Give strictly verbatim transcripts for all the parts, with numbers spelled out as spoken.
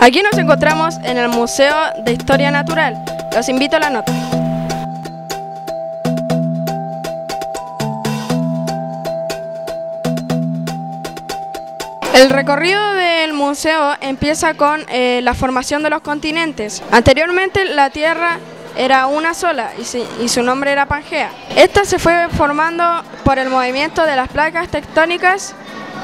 Aquí nos encontramos en el Museo de Historia Natural. Los invito a la nota. El recorrido del museo empieza con eh, la formación de los continentes. Anteriormente la Tierra era una sola y, si, y su nombre era Pangea. Esta se fue formando por el movimiento de las placas tectónicas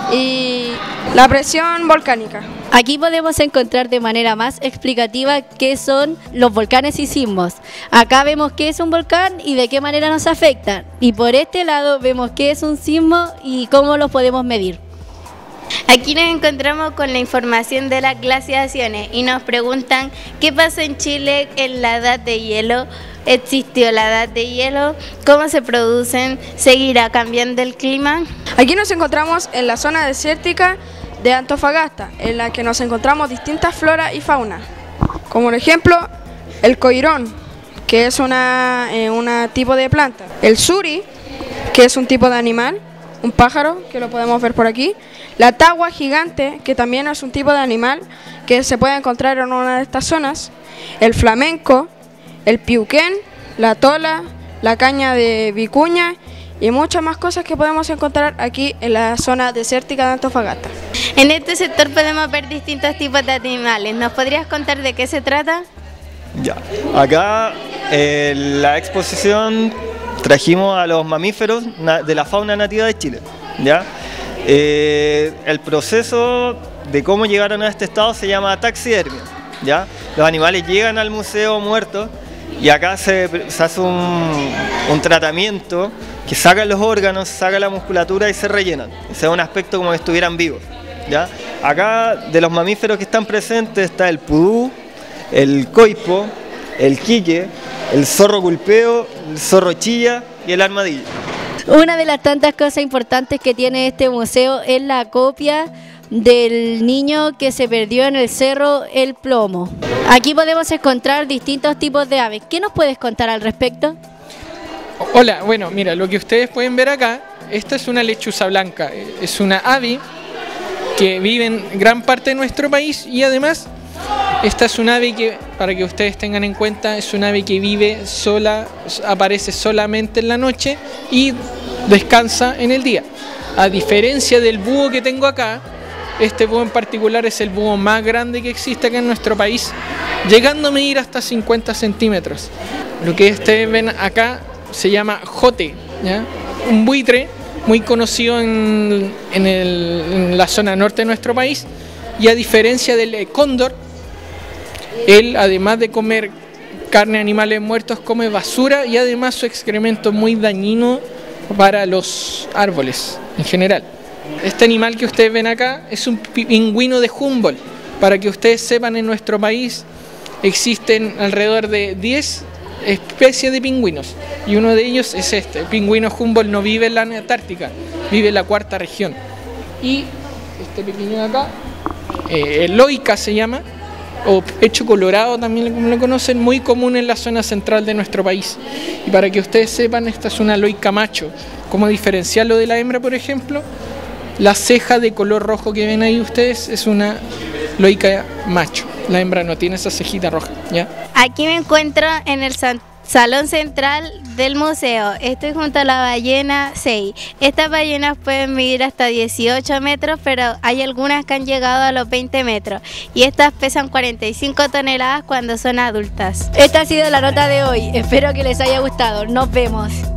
y la presión volcánica. Aquí podemos encontrar de manera más explicativa qué son los volcanes y sismos. Acá vemos qué es un volcán y de qué manera nos afecta. Y por este lado vemos qué es un sismo y cómo los podemos medir. Aquí nos encontramos con la información de las glaciaciones y nos preguntan qué pasó en Chile en la edad de hielo, existió la edad de hielo, cómo se producen, seguirá cambiando el clima. Aquí nos encontramos en la zona desértica de Antofagasta, en la que nos encontramos distintas flora y fauna, como por ejemplo el coirón, que es una, eh, una tipo de planta, el suri, que es un tipo de animal, un pájaro, que lo podemos ver por aquí, la tagua gigante, que también es un tipo de animal que se puede encontrar en una de estas zonas, el flamenco, el piuquén, la tola, la caña de vicuña y muchas más cosas que podemos encontrar aquí en la zona desértica de Antofagasta. En este sector podemos ver distintos tipos de animales. ¿Nos podrías contar de qué se trata? Ya, acá en eh, la exposición trajimos a los mamíferos de la fauna nativa de Chile, ¿ya? Eh, el proceso de cómo llegaron a este estado se llama taxidermia, ¿ya? Los animales llegan al museo muertos y acá se, se hace un, un tratamiento que saca los órganos, saca la musculatura y se rellenan. Se da un aspecto como si estuvieran vivos, ¿ya? Acá de los mamíferos que están presentes está el pudú, el coipo, el quique, el zorro culpeo, el zorro chilla y el armadillo. Una de las tantas cosas importantes que tiene este museo es la copia del niño que se perdió en el cerro El Plomo. Aquí podemos encontrar distintos tipos de aves. ¿Qué nos puedes contar al respecto? Hola, bueno, mira, lo que ustedes pueden ver acá, esta es una lechuza blanca, es una ave que vive en gran parte de nuestro país y además esta es un ave que, para que ustedes tengan en cuenta, es un ave que vive sola, aparece solamente en la noche y descansa en el día. A diferencia del búho que tengo acá, este búho en particular es el búho más grande que existe acá en nuestro país, llegando a medir hasta cincuenta centímetros. Lo que ustedes ven acá se llama jote, ¿ya? Un buitre muy conocido en, en, el, en la zona norte de nuestro país, y a diferencia del cóndor, él, además de comer carne de animales muertos, come basura y además su excremento es muy dañino para los árboles en general. Este animal que ustedes ven acá es un pingüino de Humboldt. Para que ustedes sepan, en nuestro país existen alrededor de diez especies de pingüinos y uno de ellos es este. El pingüino Humboldt no vive en la Antártica, vive en la cuarta región. Y este pequeño de acá, eh, Eloica se llama, o pecho colorado también como lo conocen, muy común en la zona central de nuestro país. Y para que ustedes sepan, esta es una loica macho. ¿Cómo diferenciarlo de la hembra, por ejemplo? La ceja de color rojo que ven ahí ustedes es una loica macho. La hembra no tiene esa cejita roja, ¿ya? Aquí me encuentro en el san salón central del museo. Estoy junto a la ballena Sei. Estas ballenas pueden medir hasta dieciocho metros, pero hay algunas que han llegado a los veinte metros. Y estas pesan cuarenta y cinco toneladas cuando son adultas. Esta ha sido la nota de hoy. Espero que les haya gustado. Nos vemos.